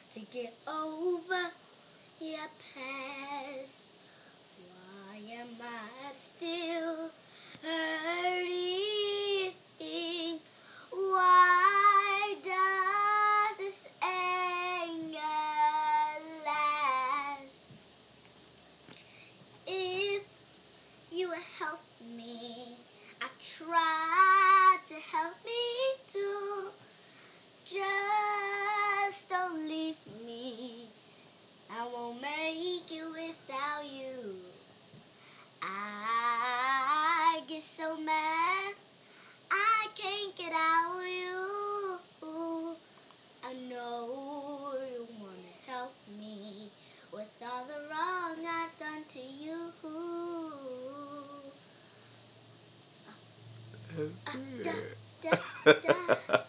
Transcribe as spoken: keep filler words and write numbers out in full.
to get over your past. Why am I still hurting? Why does this anger last? If you would help me, I tried to help me too. Just don't leave me. I won't make it without you. I get so mad, I can't get out of you. I know you wanna help me with all the wrong I've done to you. Uh, uh, da, da, da.